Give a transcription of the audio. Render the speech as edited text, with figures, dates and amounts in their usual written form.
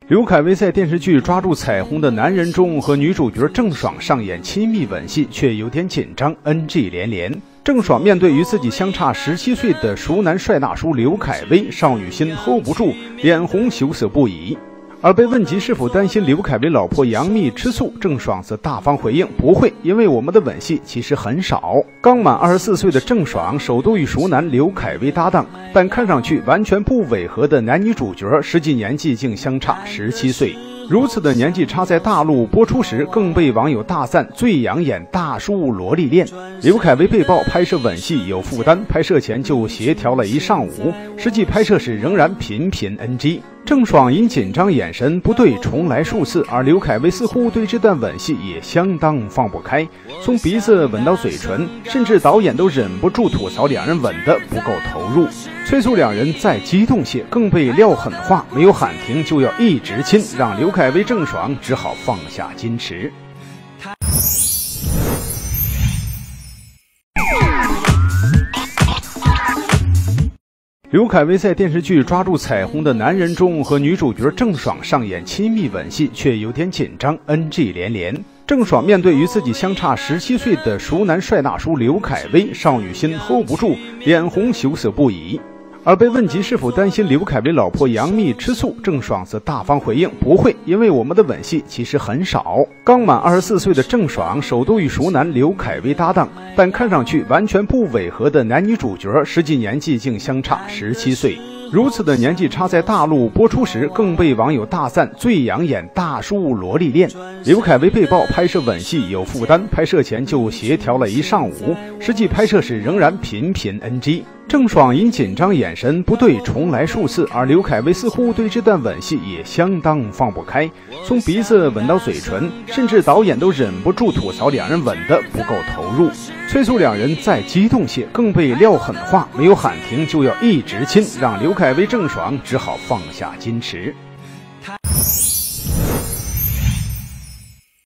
刘恺威在电视剧《抓住彩虹的男人》中和女主角郑爽上演亲密吻戏，却有点紧张 ，NG 连连。郑爽面对与自己相差17岁的熟男帅大叔刘恺威，少女心 hold 不住，脸红羞涩不已。而被问及是否担心刘恺威老婆杨幂吃醋，郑爽则大方回应不会，因为我们的吻戏其实很少。刚满24岁的郑爽首度与熟男刘恺威搭档，但看上去完全不违和的男女主角，实际年纪竟相差17岁。如此的年纪差，在大陆播出时更被网友大赞最养眼大叔萝莉恋。刘恺威被曝拍摄吻戏有负担，拍摄前就协调了一上午，实际拍摄时仍然频频 NG。郑爽因紧张眼神不对重来数次，而刘恺威似乎对这段吻戏也相当放不开，从鼻子吻到嘴唇，甚至导演都忍不住吐槽两人吻得不够投入，催促两人再激动些，更被撂狠话，没有喊停就要一直亲，让刘恺威郑爽只好放下矜持。刘恺威在电视剧《抓住彩虹的男人》中和女主角郑爽上演亲密吻戏，却有点紧张 ，NG 连连。郑爽面对与自己相差17岁的熟男帅大叔刘恺威，少女心 hold 不住，脸红羞涩不已。而被问及是否担心刘恺威老婆杨幂吃醋，郑爽则大方回应不会，因为我们的吻戏其实很少。刚满24岁的郑爽首度与熟男刘恺威搭档，但看上去完全不违和的男女主角，实际年纪竟相差17岁。如此的年纪差，在大陆播出时更被网友大赞最养眼大叔萝莉恋。刘恺威被曝拍摄吻戏有负担，拍摄前就协调了一上午，实际拍摄时仍然频频 NG。郑爽因紧张眼神不对重来数次，而刘恺威似乎对这段吻戏也相当放不开，从鼻子吻到嘴唇，甚至导演都忍不住吐槽两人吻得不够投入，催促两人再激动些，更被撂狠话，没有喊停就要一直亲，让刘恺威郑爽只好放下矜持。